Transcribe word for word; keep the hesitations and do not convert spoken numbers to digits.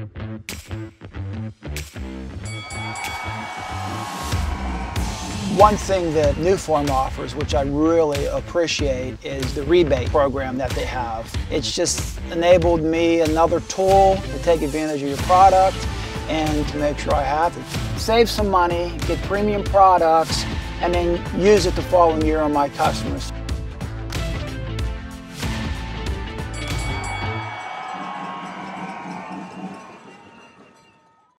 One thing that Nufarm offers, which I really appreciate, is the rebate program that they have. It's just enabled me another tool to take advantage of your product and to make sure I have it. Save some money, get premium products, and then use it the following year on my customers.